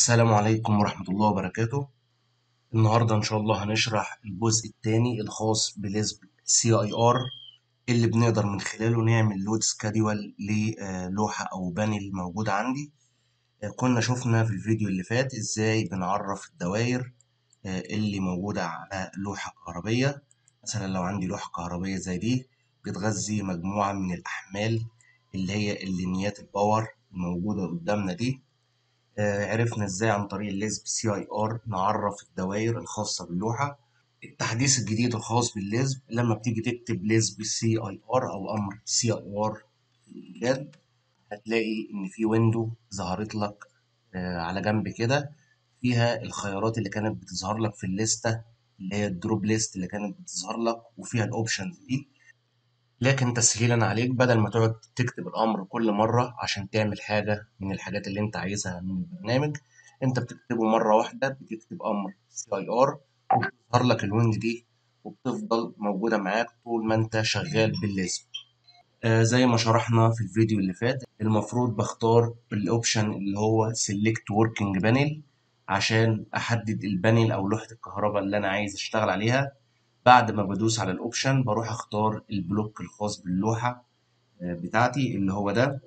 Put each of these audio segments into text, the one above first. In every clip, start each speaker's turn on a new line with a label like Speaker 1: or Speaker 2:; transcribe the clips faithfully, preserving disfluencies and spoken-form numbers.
Speaker 1: السلام عليكم ورحمة الله وبركاته. النهاردة إن شاء الله هنشرح الجزء الثاني الخاص بليسب سي اي ار اللي بنقدر من خلاله نعمل لود سكادول للوحة أو بانل موجودة عندي. آه، كنا شفنا في الفيديو اللي فات إزاي بنعرف الدوائر آه، اللي موجودة على لوحة كهربية. مثلا لو عندي لوحة كهربية زي دي بتغذي مجموعة من الأحمال اللي هي اللينيات الباور الموجودة قدامنا دي. آه، عرفنا ازاي عن طريق الليزب سي اي ار نعرف الدوائر الخاصة باللوحة. التحديث الجديد الخاص بالليزب لما بتيجي تكتب ليزب سي اي ار او امر سي اي ار في الايجاد هتلاقي ان في ويندو ظهرت لك آه، على جنب كده، فيها الخيارات اللي كانت بتظهر لك في الليستة اللي هي الدروب ليست اللي كانت بتظهر لك، وفيها الاوبشنز دي. لكن تسهيلا عليك بدل ما تقعد تكتب الأمر كل مرة عشان تعمل حاجة من الحاجات اللي أنت عايزها من البرنامج، أنت بتكتبه مرة واحدة. بتكتب أمر سي اي ار وبتظهر لك الويندو دي وبتفضل موجودة معاك طول ما أنت شغال بالليزب. آه زي ما شرحنا في الفيديو اللي فات، المفروض بختار الأوبشن اللي هو سيلكت وركينج بانل عشان أحدد البانل أو لوحة الكهرباء اللي أنا عايز أشتغل عليها. بعد ما بدوس على الاوبشن بروح اختار البلوك الخاص باللوحة آه، بتاعتي اللي هو ده،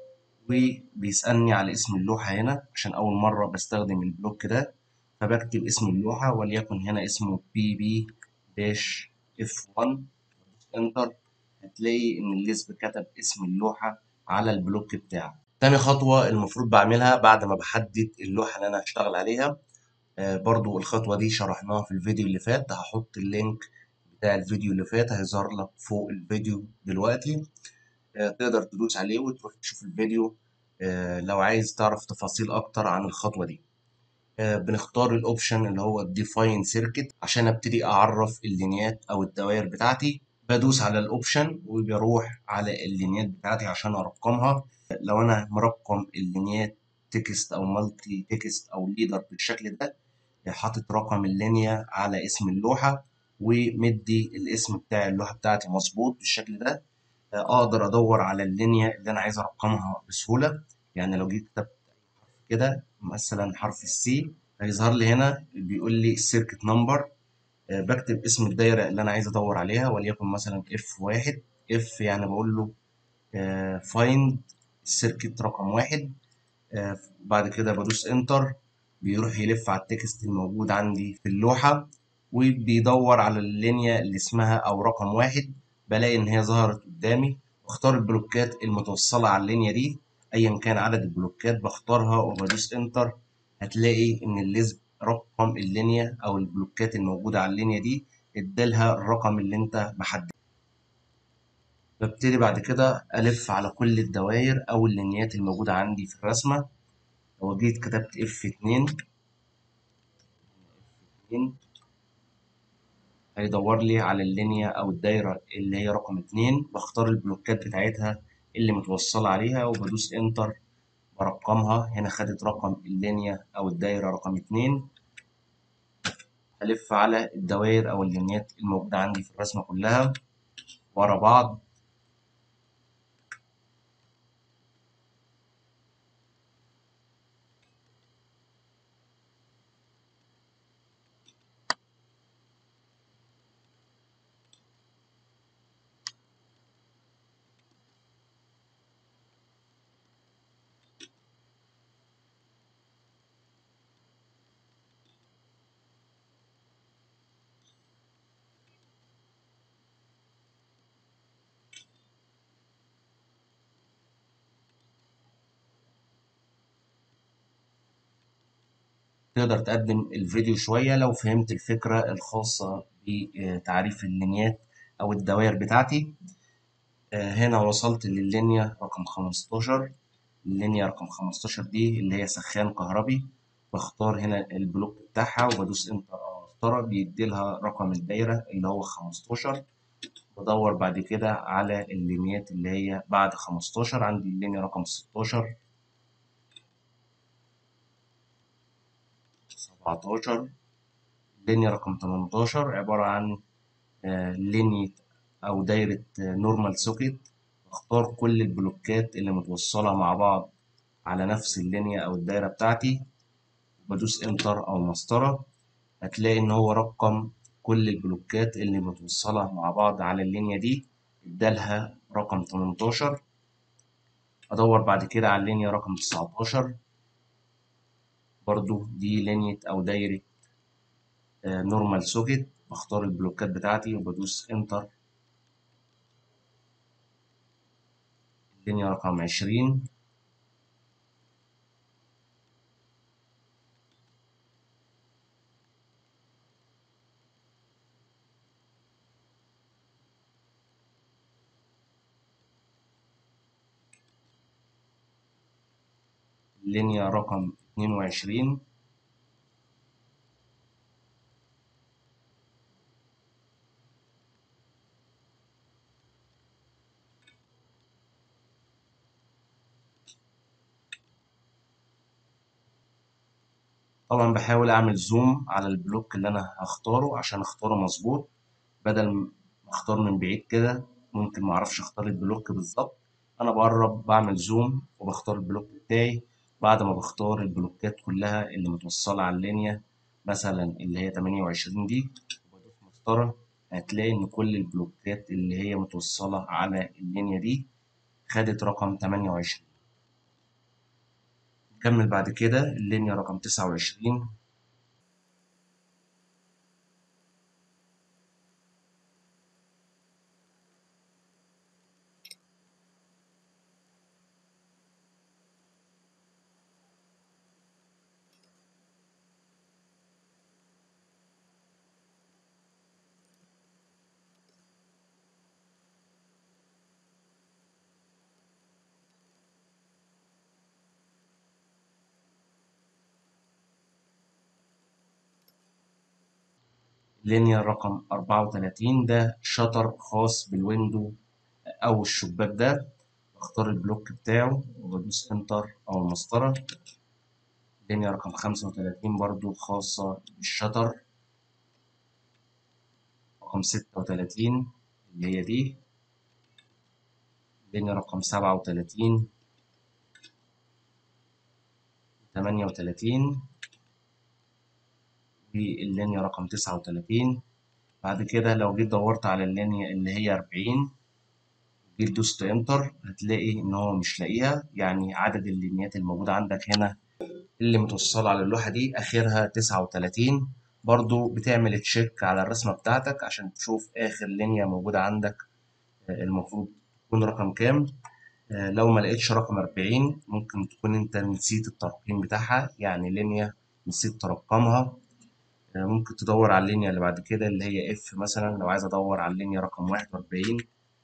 Speaker 1: وبيسألني على اسم اللوحة هنا عشان أول مرة بستخدم البلوك ده. فبكتب اسم اللوحة وليكن هنا اسمه بي بي داش اف واحد، انتر. هتلاقي إن الليسب كتب اسم اللوحة على البلوك بتاعه. تاني خطوة المفروض بعملها بعد ما بحدد اللوحة اللي أنا هشتغل عليها، آه، برضو الخطوة دي شرحناها في الفيديو اللي فات. هحط اللينك بتاع الفيديو اللي فات هيظهر لك فوق الفيديو دلوقتي. آه، تقدر تدوس عليه وتروح تشوف الفيديو آه، لو عايز تعرف تفاصيل أكتر عن الخطوة دي. آه، بنختار الأوبشن اللي هو Define Circuit عشان أبتدي أعرف اللينيات أو الدوائر بتاعتي. بدوس على الأوبشن وبروح على اللينيات بتاعتي عشان أرقمها. لو أنا مرقم اللينيات تكست أو مالتي تكست أو ليدر بالشكل ده، حاطط رقم اللينيا على اسم اللوحة ومدي الاسم بتاع اللوحة بتاعتي مظبوط بالشكل ده، اقدر ادور على اللينيا اللي انا عايز ارقمها بسهولة. يعني لو جيت كتبت كده مثلا حرف السي هيظهر لي هنا بيقول لي السيركت نمبر. بكتب اسم الدايرة اللي انا عايز ادور عليها وليكن مثلا اف واحد. اف يعني بقول له فايند السيركت رقم واحد. آه، بعد كده بدوس انتر، بيروح يلف على التكست الموجود عندي في اللوحة وبيدور على اللينيا اللي اسمها او رقم واحد. بلاقي ان هي ظهرت قدامي، واختار البلوكات المتوصلة على اللينيا دي ايا كان عدد البلوكات بختارها وبدوس انتر. هتلاقي ان الليست رقم اللينيا او البلوكات الموجودة على اللينيا دي ادالها الرقم اللي انت محدده. ببتدي بعد كده ألف على كل الدوائر أو اللينيات الموجودة عندي في الرسمة. لو جيت كتبت اف اتنين هيدور لي على اللينيا او الدايره اللي هي رقم اتنين، بختار البلوكات بتاعتها اللي متوصله عليها وبدوس انتر برقمها. هنا خدت رقم اللينيا او الدايره رقم اتنين. هلف على الدوائر او اللينيات الموجوده عندي في الرسمه كلها ورا بعض. تقدر تقدم الفيديو شويه لو فهمت الفكره الخاصه بتعريف اللينيات او الدوائر بتاعتي. آه، هنا وصلت لللينيا رقم خمستاشر. اللينيا رقم خمستاشر دي اللي هي سخان كهربي. بختار هنا البلوك بتاعها وبدوس انتر او مسطرة بيديلها رقم الدايرة اللي هو خمستاشر. بدور بعد كده على اللينيات اللي هي بعد خمستاشر. عندي اللينيا رقم ستاشر، سبعتاشر. اللينيا رقم تمنتاشر عبارة عن آه، لينية أو دايرة نورمال سوكيت. بختار كل البلوكات اللي متوصلة مع بعض على نفس اللينيا أو الدايرة بتاعتي وبدوس انتر او مسطرة، هتلاقي ان هو رقم كل البلوكات اللي متوصلة مع بعض على اللينيا دي، ادالها رقم تمنتاشر. ادور بعد كده على اللينيا رقم تسعتاشر، برضو دي لينية او دايرة نورمال سوكيت. بختار البلوكات بتاعتي وبدوس انتر. اللينيا رقم عشرين، اللينيا رقم اتنين وعشرين. طبعا بحاول اعمل زوم على البلوك اللي انا هختاره عشان اختاره مظبوط، بدل ما اختار من بعيد كده ممكن معرفش اختار البلوك بالظبط. انا بقرب بعمل زوم وبختار البلوك بتاعي. بعد ما بختار البلوكات كلها اللي متوصلة على اللينيا، مثلا اللي هي تمانية وعشرين دي، وبدوس مسطرة، هتلاقي ان كل البلوكات اللي هي متوصلة على اللينيا دي خدت رقم تمانية وعشرين. نكمل بعد كده اللينيا رقم تسعة وعشرين. لينيا رقم أربعة وتلاتين، ده شطر خاص بالويندو أو الشباك ده. بختار البلوك بتاعه وبدوس انتر أو المسطرة. لينيا رقم خمسة وتلاتين برضو خاصة بالشطر. رقم ستة وتلاتين اللي هي دي. لينيا رقم سبعة وتلاتين، تمانية وتلاتين، واللينيا رقم تسعة وتلاتين. بعد كده لو جيت دورت على اللينيا اللي هي أربعين، جيت دوست انتر، هتلاقي ان هو مش لاقيها. يعني عدد اللينيات الموجودة عندك هنا اللي متوصلة على اللوحة دي آخرها تسعة وتلاتين. برضو بتعمل تشيك على الرسمة بتاعتك عشان تشوف آخر لينيا موجودة عندك آه، المفروض تكون رقم كام. آه، لو ما لقيتش رقم أربعين، ممكن تكون انت نسيت الترقيم بتاعها، يعني لينيا نسيت ترقمها. آه، ممكن تدور على اللينيا اللي بعد كده اللي هي اف مثلا. لو عايز ادور على اللينيا رقم واحد وأربعين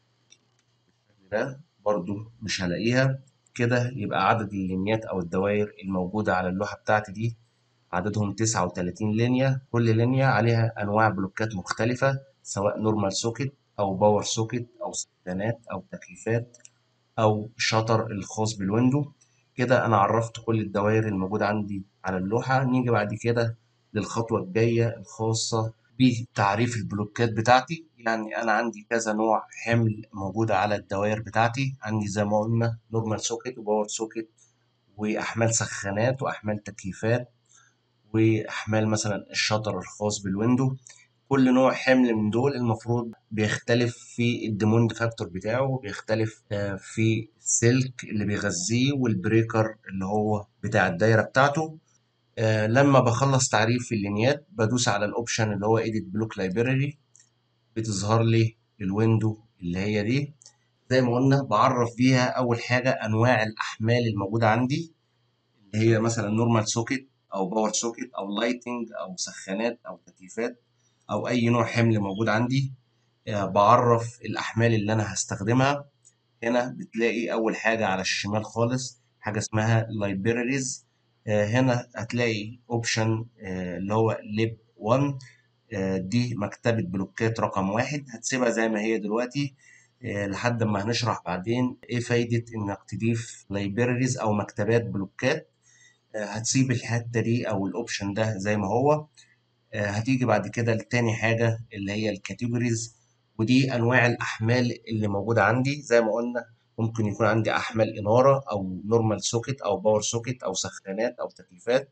Speaker 1: ده، برضو مش هلاقيها. كده يبقى عدد اللينيات او الدوائر الموجودة على اللوحة بتاعتي دي عددهم تسعة وتلاتين لينيا. كل لينيا عليها أنواع بلوكات مختلفة، سواء نورمال سوكت أو باور سوكت أو سخانات أو تكييفات أو شطر الخاص بالويندو. كده أنا عرفت كل الدوائر الموجودة عندي على اللوحة. نيجي بعد كده للخطوة الجاية الخاصة بتعريف البلوكات بتاعتي. يعني أنا عندي كذا نوع حمل موجودة على الدوائر بتاعتي. عندي زي ما قلنا نورمال سوكت وباور سوكت، وأحمال سخانات وأحمال تكييفات، واحمال مثلا الشطر الخاص بالويندو. كل نوع حمل من دول المفروض بيختلف في الديموند فاكتور بتاعه، بيختلف آه، في السلك اللي بيغذيه والبريكر اللي هو بتاع الدايرة بتاعته. آه، لما بخلص تعريف اللينيات بدوس على الاوبشن اللي هو edit block library. بتظهر لي الويندو اللي هي دي. زي ما قلنا بعرف بيها اول حاجة انواع الاحمال الموجودة عندي، اللي هي مثلا نورمال سوكت او باور سوكت او لايتنج او سخانات او تكييفات او اي نوع حمل موجود عندي. آه، بعرف الاحمال اللي انا هستخدمها. هنا بتلاقي اول حاجه على الشمال خالص حاجه اسمها libraries. آه، هنا هتلاقي اوبشن اللي هو ليب واحد. آه، دي مكتبه بلوكات رقم واحد، هتسيبها زي ما هي دلوقتي آه، لحد ما هنشرح بعدين ايه فايده انك تضيف libraries او مكتبات بلوكات. هتسيب الحتة دي أو الأوبشن ده زي ما هو. آه، هتيجي بعد كده لتاني حاجة اللي هي الكاتيجوريز، ودي أنواع الأحمال اللي موجودة عندي. زي ما قلنا ممكن يكون عندي أحمال إنارة أو نورمال سوكت أو باور سوكت أو سخانات أو تكييفات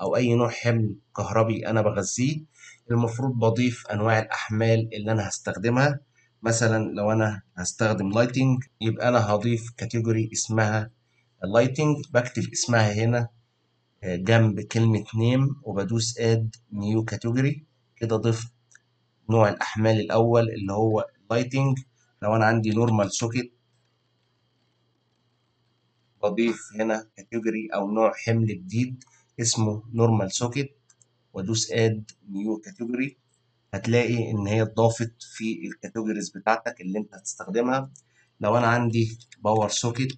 Speaker 1: او اي نوع حمل كهربي انا بغذيه، المفروض بضيف انواع الاحمال اللي انا هستخدمها. مثلا لو انا هستخدم لايتنج يبقى انا هضيف كاتيجوري اسمها اللايتنج، بكتب اسمها هنا جنب كلمة نيم وبدوس اد نيو كاتيجوري. كده ضفت نوع الأحمال الأول اللي هو لايتنج. لو أنا عندي نورمال سوكت بضيف هنا كاتيجوري أو نوع حمل جديد اسمه نورمال سوكت وادوس اد نيو كاتيجوري. هتلاقي إن هي اتضافت في الكاتيجوريز بتاعتك اللي أنت هتستخدمها. لو أنا عندي باور سوكت،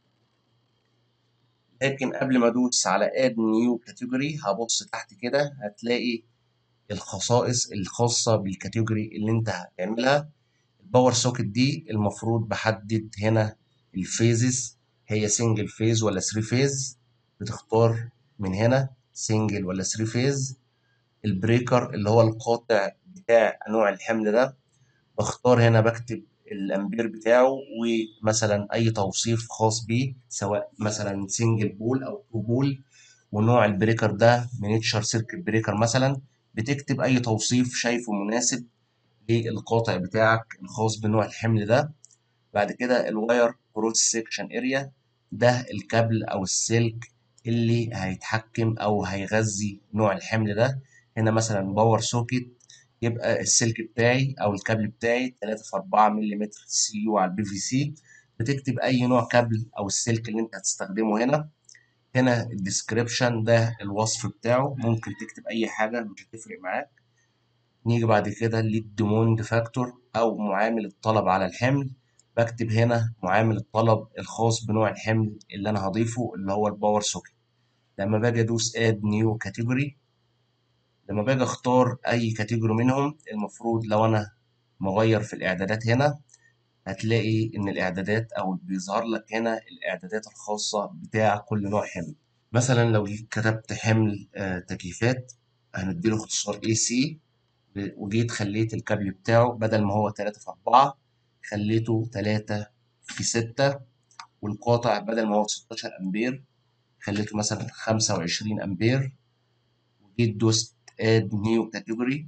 Speaker 1: لكن قبل ما ادوس على اد نيو كاتيجوري هبص تحت كده هتلاقي الخصائص الخاصة بالكاتيجوري اللي انت هتعملها. الباور سوكت دي المفروض بحدد هنا الفيزز، هي سنجل فيز ولا ثري فيز، بتختار من هنا سنجل ولا ثري فيز. البريكر اللي هو القاطع بتاع نوع الحمل ده، بختار هنا بكتب الامبير بتاعه ومثلا اي توصيف خاص بيه، سواء مثلا سنجل بول او تو بول، ونوع البريكر ده مينيتشر سيركت بريكر مثلا. بتكتب اي توصيف شايفه مناسب للقاطع بتاعك الخاص بنوع الحمل ده. بعد كده الواير كروس سيكشن اريا، ده الكابل او السلك اللي هيتحكم او هيغذي نوع الحمل ده. هنا مثلا باور سوكت، يبقى السلك بتاعي او الكابل بتاعي ثلاثة في أربعة ملم سي يو على البي في سي. بتكتب اي نوع كابل او السلك اللي انت هتستخدمه هنا. هنا الديسكريبشن ده الوصف بتاعه، ممكن تكتب اي حاجه مش هتفرق معاك. نيجي بعد كده للديموند فاكتور او معامل الطلب على الحمل. بكتب هنا معامل الطلب الخاص بنوع الحمل اللي انا هضيفه اللي هو الباور سوكت. لما باجي ادوس اد نيو كاتيجوري، لما باجي اختار اي كاتيجوري منهم، المفروض لو انا مغير في الاعدادات هنا هتلاقي ان الاعدادات او بيظهر لك هنا الاعدادات الخاصه بتاع كل نوع حمل. مثلا لو جيت كتبت حمل آه، تكييفات، هنديله اختصار اي سي، وجيت خليت الكابل بتاعه بدل ما هو ثلاثة في أربعة خليته ثلاثة في ستة، والقاطع بدل ما هو ستاشر أمبير خليته مثلا خمسة وعشرين أمبير. وجيت دوست اد نيو كاتيجوري،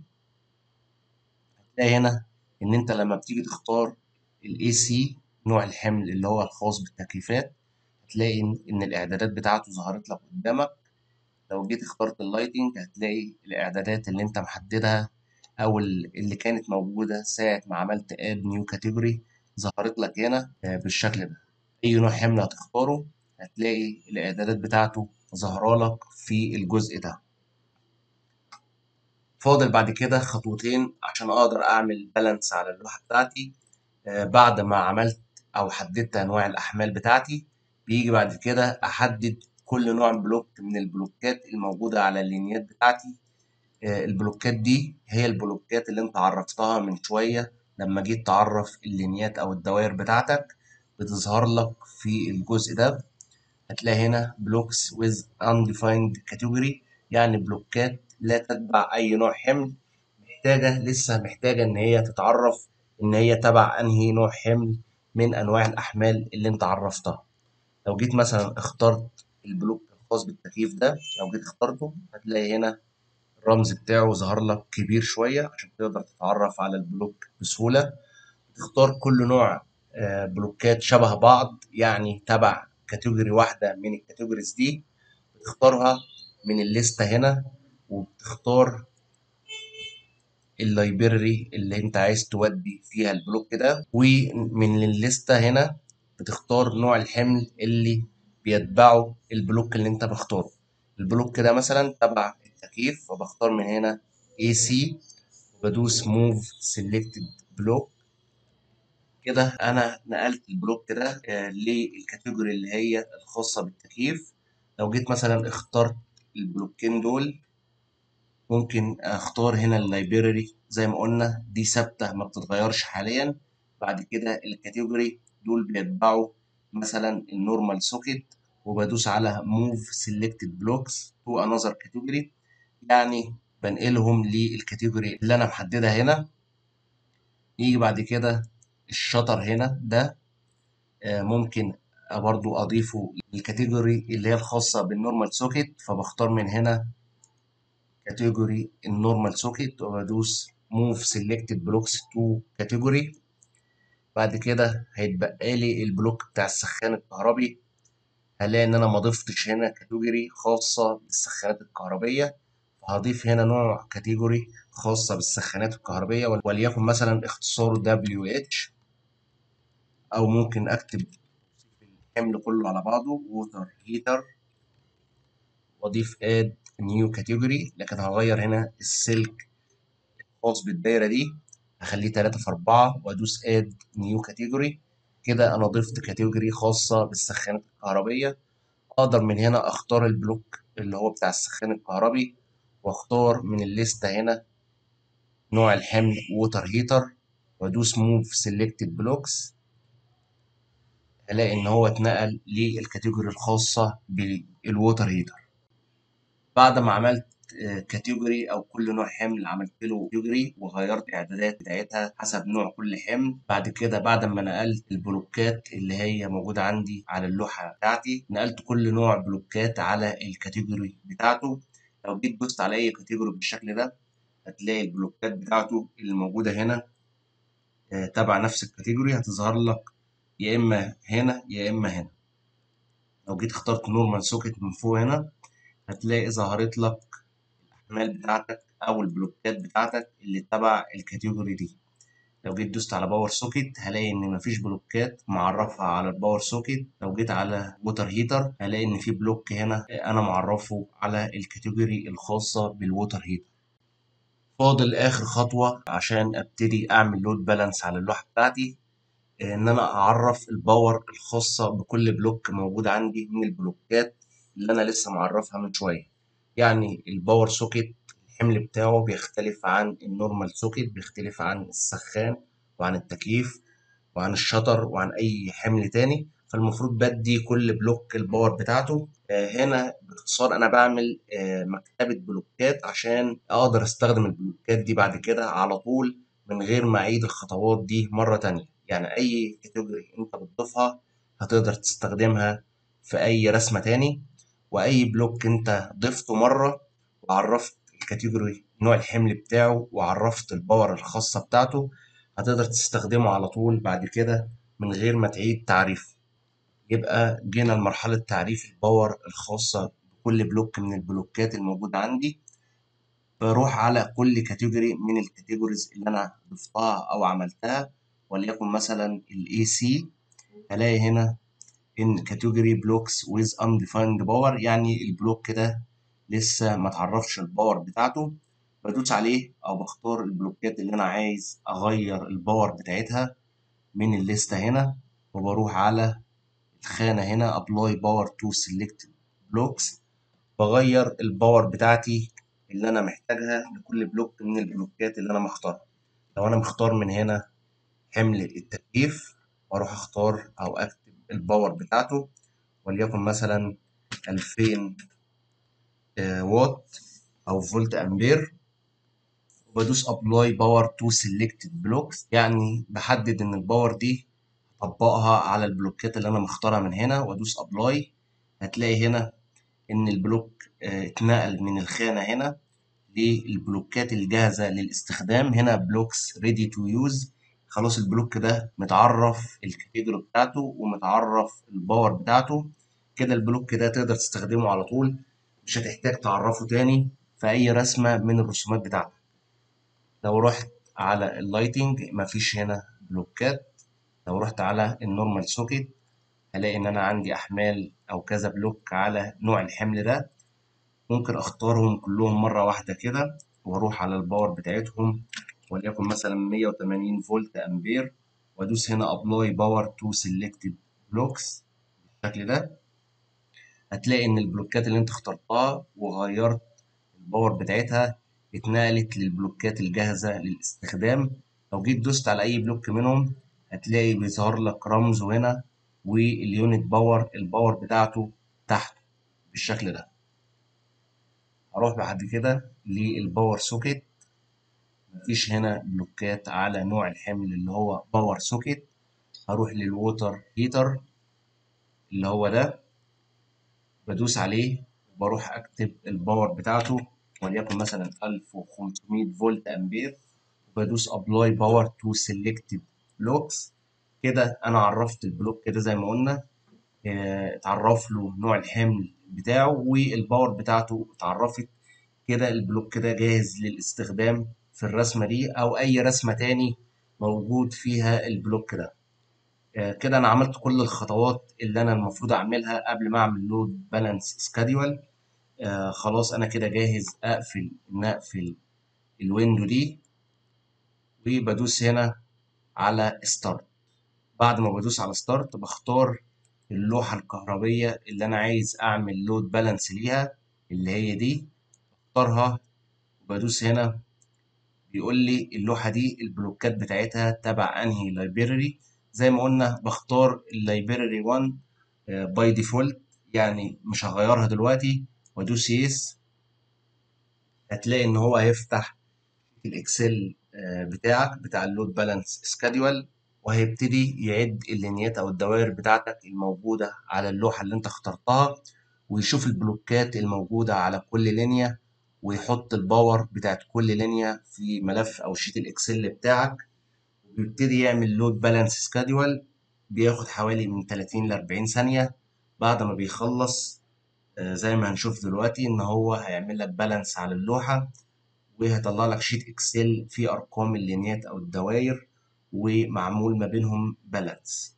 Speaker 1: هتلاقي هنا إن أنت لما بتيجي تختار الاي سي نوع الحمل اللي هو الخاص بالتكييفات، هتلاقي إن الإعدادات بتاعته ظهرت لك قدامك. لو جيت اخترت اللايتنج هتلاقي الإعدادات اللي أنت محددها أو اللي كانت موجودة ساعة ما عملت اد نيو كاتيجوري ظهرت لك هنا آه، بالشكل ده. أي نوع حمل هتختاره هتلاقي الإعدادات بتاعته ظاهرة لك في الجزء ده. فاضل بعد كده خطوتين عشان أقدر أعمل بالانس على اللوحة بتاعتي. آه، بعد ما عملت أو حددت أنواع الأحمال بتاعتي، بيجي بعد كده أحدد كل نوع بلوك من البلوكات الموجودة على اللينيات بتاعتي. آه، البلوكات دي هي البلوكات اللي انت عرفتها من شوية. لما جيت تعرف اللينيات او الدوائر بتاعتك بتظهر لك في الجزء ده. هتلاقي هنا blocks with undefined category، يعني بلوكات لا تتبع اي نوع حمل، محتاجة لسه محتاجة ان هي تتعرف ان هي تبع انهي نوع حمل من انواع الاحمال اللي انت عرفتها. لو جيت مثلا اخترت البلوك الخاص بالتكييف ده، لو جيت اخترته هتلاقي هنا الرمز بتاعه ظهر لك كبير شوية عشان تقدر تتعرف على البلوك بسهولة. تختار كل نوع آه، بلوكات شبه بعض يعني تبع كاتيجوري واحدة من الكاتيجوريز دي، بتختارها من الليستة هنا، وبتختار اللايبراري اللي انت عايز تودي فيها البلوك ده، ومن الليستة هنا بتختار نوع الحمل اللي بيتبعه البلوك اللي انت مختاره. البلوك ده مثلا تبع التكييف، فبختار من هنا اي سي وبدوس Move Selected Block. كده أنا نقلت البلوك ده آه، للكاتيجوري اللي هي الخاصة بالتكييف. لو جيت مثلا اخترت البلوكين دول، ممكن اختار هنا اللايبراري زي ما قلنا دي ثابتة ما بتتغيرش حاليا. بعد كده الكاتيجوري دول بيتبعوا مثلا النورمال سوكت، وبدوس على Move Selected Blocks to Another Category، يعني بنقلهم للكاتيجوري اللي انا محددها هنا. يجي بعد كده الشطر هنا ده آه، ممكن برضو اضيفه للكاتيجوري اللي هي الخاصة بالنورمال سوكت، فبختار من هنا كاتيجوري النورمال سوكيت وبدوس موف سيلكتد بلوكس تو كاتيجوري. بعد كده هيتبقى لي البلوك بتاع السخان الكهربي. هلاقي ان انا ما ضفتش هنا كاتيجوري خاصة بالسخانات الكهربية، فهضيف هنا نوع كاتيجوري خاصة بالسخانات الكهربية وليكن مثلا اختصاره دبليو اتش، او ممكن اكتب الحمل كله على بعضه ووتر هيتر واضيف اد نيو كاتيجوري. لكن هغير هنا السلك الخاص بالدايرة دي، هخليه تلاتة في أربعة وادوس اد نيو كاتيجوري. كده انا ضفت كاتيجوري خاصة بالسخانات الكهربية. اقدر من هنا اختار البلوك اللي هو بتاع السخان الكهربي، واختار من الليستة هنا نوع الحمل ووتر هيتر وادوس موف سيلكتد بلوكس. الاقي ان هو اتنقل للكاتيجوري الخاصة بالووتر هيتر. بعد ما عملت كاتيجوري او كل نوع حمل عملت له كاتيجوري وغيرت الاعدادات بتاعتها حسب نوع كل حمل. بعد كده بعد ما نقلت البلوكات اللي هي موجوده عندي على اللوحه بتاعتي، نقلت كل نوع بلوكات على الكاتيجوري بتاعته. لو جيت بصت على اي كاتيجوري بالشكل ده هتلاقي البلوكات بتاعته اللي موجوده هنا تبع نفس الكاتيجوري هتظهر لك يا اما هنا يا اما هنا. لو جيت اخترت نورمال سوكت من فوق هنا هتلاقي ظهرت لك الأحمال بتاعتك أو البلوكات بتاعتك اللي تبع الكاتيجوري دي. لو جيت دوست على باور سوكيت هلاقي إن مفيش بلوكات معرفها على الباور سوكيت. لو جيت على ووتر هيتر هلاقي إن في بلوك هنا أنا معرفه على الكاتيجوري الخاصة بالووتر هيتر. فاضل آخر خطوة عشان أبتدي أعمل لود بالانس على اللوحة بتاعتي، إن أنا أعرف الباور الخاصة بكل بلوك موجود عندي من البلوكات اللي أنا لسه معرفها من شوية. يعني الباور سوكيت الحمل بتاعه بيختلف عن النورمال سوكيت، بيختلف عن السخان وعن التكييف وعن الشطر وعن أي حمل تاني. فالمفروض بدي كل بلوك الباور بتاعته. آه هنا باختصار أنا بعمل آه مكتبة بلوكات عشان أقدر أستخدم البلوكات دي بعد كده على طول من غير ما أعيد الخطوات دي مرة تانية. يعني أي كاتيجوري أنت بتضيفها هتقدر تستخدمها في أي رسمة تاني، وأي بلوك أنت ضفته مرة وعرفت الكاتيجوري نوع الحمل بتاعه وعرفت الباور الخاصة بتاعته هتقدر تستخدمه على طول بعد كده من غير ما تعيد تعريفه. يبقى جينا لمرحلة تعريف الباور الخاصة بكل بلوك من البلوكات الموجودة عندي. بروح على كل كاتيجوري من الكاتيجوريز اللي أنا ضفتها أو عملتها، وليكن مثلا ال إيه سي. هلاقي هنا إن كاتيجوري بلوكس with undefined power، يعني البلوك ده لسه ما تعرفش الباور بتاعته. بدوس عليه أو بختار البلوكات اللي أنا عايز أغير الباور بتاعتها من الليستة هنا، وبروح على الخانة هنا apply power to select blocks، بغير الباور بتاعتي اللي أنا محتاجها لكل بلوك من البلوكات اللي أنا مختارها. لو أنا مختار من هنا حمل التكييف وأروح أختار أو أكتب الباور بتاعته وليكن مثلا ألفين واط أو فولت أمبير، وبدوس apply power to selected blocks، يعني بحدد إن الباور دي هطبقها على البلوكات اللي أنا مختارها من هنا وأدوس apply. هتلاقي هنا إن البلوك اه اتنقل من الخانة هنا للبلوكات الجاهزة للاستخدام. هنا بلوكس ready to use، خلاص البلوك ده متعرف الكاتيجوري بتاعته ومتعرف الباور بتاعته. كده البلوك ده تقدر تستخدمه على طول، مش هتحتاج تعرفه تاني في أي رسمة من الرسومات بتاعتك. لو رحت على اللايتنج مفيش هنا بلوكات. لو رحت على النورمال سوكيت هلاقي ان انا عندي احمال او كذا بلوك على نوع الحمل ده. ممكن اختارهم كلهم مرة واحدة كده واروح على الباور بتاعتهم وليكن مثلا مية وتمانين فولت امبير وادوس هنا ابلاي باور تو سيلكتد بلوكس بالشكل ده. هتلاقي ان البلوكات اللي انت اخترتها وغيرت الباور بتاعتها اتنقلت للبلوكات الجاهزة للاستخدام. لو جيت دوست على أي بلوك منهم هتلاقي بيظهر لك رمزه هنا واليونت باور الباور بتاعته تحت بالشكل ده. هروح بعد كده للباور سوكيت، مفيش هنا بلوكات على نوع الحمل اللي هو باور سوكيت. هروح للووتر هيتر اللي هو ده، بدوس عليه وبروح أكتب الباور بتاعته وليكن مثلا ألف وخمسمية فولت امبير، وبدوس ابلاي باور تو سيلكتد بلوكس. كده انا عرفت البلوك كده زي ما قلنا، آه، اتعرف له نوع الحمل بتاعه والباور بتاعته اتعرفت. كده البلوك كده جاهز للاستخدام في الرسمة دي أو أي رسمة تاني موجود فيها البلوك ده. آه، كده أنا عملت كل الخطوات اللي أنا المفروض أعملها قبل ما أعمل لود بالانس سكادول. خلاص أنا كده جاهز أقفل إن أقفل الويندو دي، وبدوس هنا على ستارت. بعد ما بدوس على ستارت بختار اللوحة الكهربية اللي أنا عايز أعمل لود بالانس ليها، اللي هي دي. بختارها وبدوس هنا، بيقول لي اللوحة دي البلوكات بتاعتها تبع أنهي لايبراري. زي ما قلنا بختار اللايبراري واحد باي ديفولت، يعني مش هغيرها دلوقتي، وأدوس يس. هتلاقي إن هو هيفتح الإكسل آه، بتاعك بتاع اللود بالانس سكادول، وهيبتدي يعد اللينيات او الدوائر بتاعتك الموجودة على اللوحة اللي انت اخترتها، ويشوف البلوكات الموجودة على كل لينيا، ويحط الباور بتاعت كل لينيا في ملف او شيت الاكسل بتاعك، ويبتدي يعمل لود بالانس سكادول. بياخد حوالي من تلاتين ل أربعين ثانية. بعد ما بيخلص آه، زي ما هنشوف دلوقتي ان هو هيعمل لك بالانس على اللوحة، وهيطلع لك شيت اكسل فيه ارقام اللينيات او الدوائر ومعمول ما بينهم بالانس.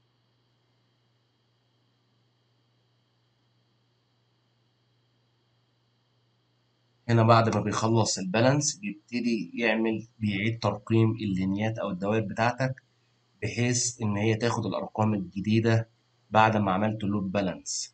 Speaker 1: هنا بعد ما بيخلص البالانس بيبتدي يعمل بيعيد ترقيم اللينيات او الدوائر بتاعتك، بحيث ان هي تاخد الارقام الجديدة بعد ما عملت لود بالانس.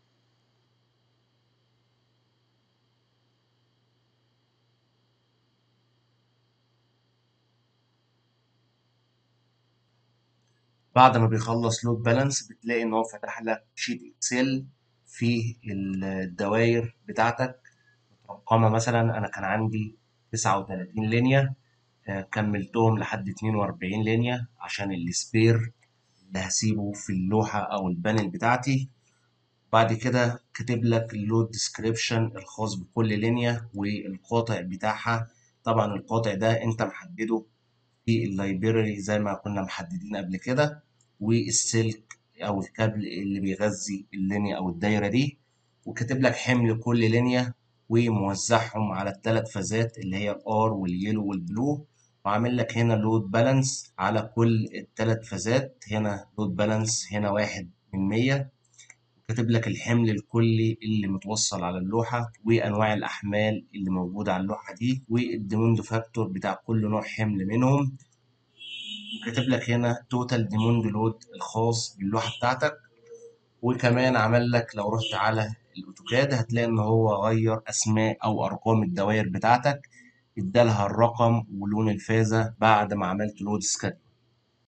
Speaker 1: بعد ما بيخلص لود بالانس بتلاقي ان هو فتح لك شيت اكسل فيه الدوائر بتاعتك مترقمة. مثلا انا كان عندي تسعة وتلاتين لينيا، آه، كملتهم لحد اتنين وأربعين لينيا عشان السبير اللي هسيبه في اللوحة أو البانل بتاعتي. بعد كده كاتب لك اللود ديسكريبشن الخاص بكل لينيا والقاطع بتاعها. طبعا القاطع ده انت محدده في اللايبراري زي ما كنا محددين قبل كده، والسلك او الكابل اللي بيغذي اللينيا او الدايرة دي، وكاتب لك حمل كل لينيا وموزعهم على الثلاث فازات اللي هي الار واليلو والبلو، وعامل لك هنا لود بالانس على كل الثلاث فازات. هنا لود بالانس هنا واحد من مية، وكاتب لك الحمل الكلي اللي متوصل على اللوحة وأنواع الأحمال اللي موجودة على اللوحة دي والديموند فاكتور بتاع كل نوع حمل منهم، وكاتب لك هنا توتال ديموند لود الخاص باللوحة بتاعتك. وكمان عمل لك لو رحت على الاوتوكاد هتلاقي ان هو غير اسماء او ارقام الدوائر بتاعتك، ادالها الرقم ولون الفازة بعد ما عملت لود سكان.